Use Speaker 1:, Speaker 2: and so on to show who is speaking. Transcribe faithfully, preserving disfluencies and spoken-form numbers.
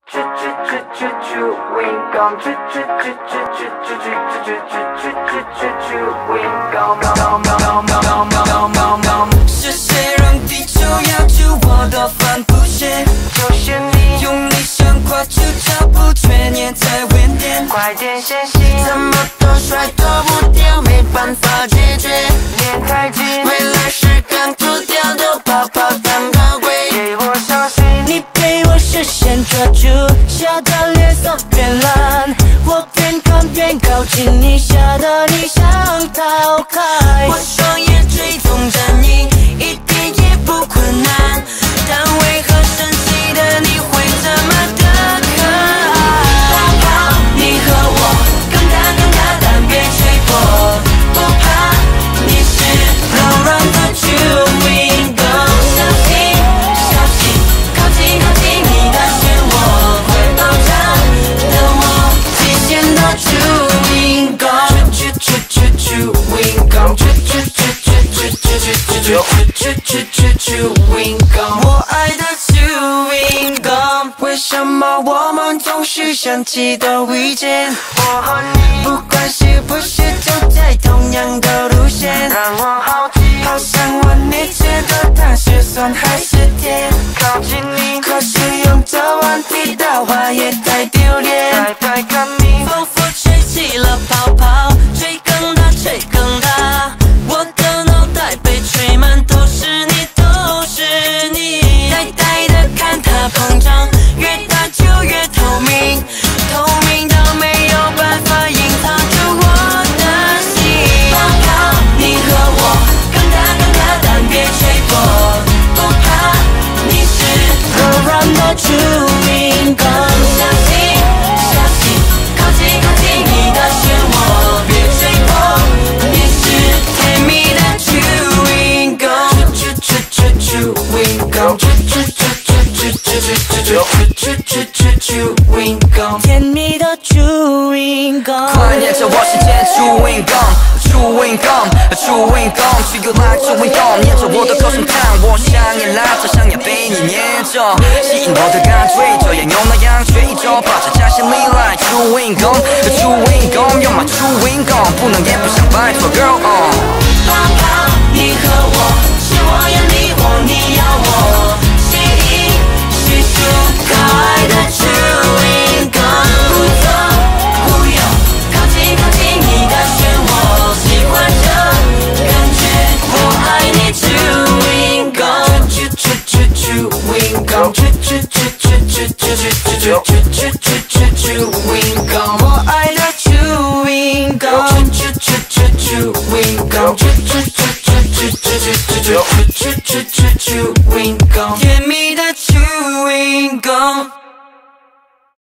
Speaker 1: 是谁让地球要出我的帆布鞋？就是你，用力想跨出脚步，却黏在原点。快点先行，怎么都甩脱不掉，没办法解决。脸太近，未来是刚脱掉的泡泡蛋糕柜。给我小心，你被我视线抓住，吓得脸色变蓝。我边看边靠近你，吓得你想逃开。我双眼追踪着你，一点也不困难。但为何神奇的你会这么的可爱？泡泡，你和我更大更大，但别吹破。不怕，你是柔软的 chewing gum。小心小心，靠近靠近你的漩涡，会爆炸的我，极限的 chewing gum。chew chew chew chewing gum。chew chew chew chew chew chew chew chew chew chew chewing gum。我爱的 chewing gum。为什么我们总是想起都遇见？我和你，不管是不是就在同样的路线，让我好奇，好想问你觉得它是酸还是甜？靠近你，可是用这问题的话也太丢脸。呆呆看你，仿佛吹起了泡泡，吹更大，吹更大。我的脑袋被吹满，都是你，都是你。呆呆的看它膨胀，越大就越透明，透明到没有办法隐藏住我的心。泡泡，你和我更大更大，但别吹破。不怕，你是柔软的 chewing gum。小心小心，靠近靠近你的漩涡，别吹破。你是甜蜜的 chewing gum。chew chew chew chewing gum。chew chew chew chew chew chew chew chew chew chewing gum。甜蜜的 chewing gum。快点在我身前 chewing gum。chewing gum，chewing gum， feel like chewing gum， 黏着我的口唇烫，我想要拉着，想要被你黏着，吸引我的感觉，这样又那样，却依旧把这假象依赖 chewing gum，chewing gum， you're my chewing gum， 不能也不想拜托 girl。泡泡，你和我，是我要你，我你要我，吸引叙述可爱的 chewing gum， 不走不用，靠近靠近你的漩涡。喜欢这感觉，我爱你 chewing gum。chew chew chew chewing gum。chew chew chew chew chew chew chew chew chew chewing gum。我爱的 chewing gum。chew chew chew chew chewing gum。chew chew chew chew chew chew chew chew chew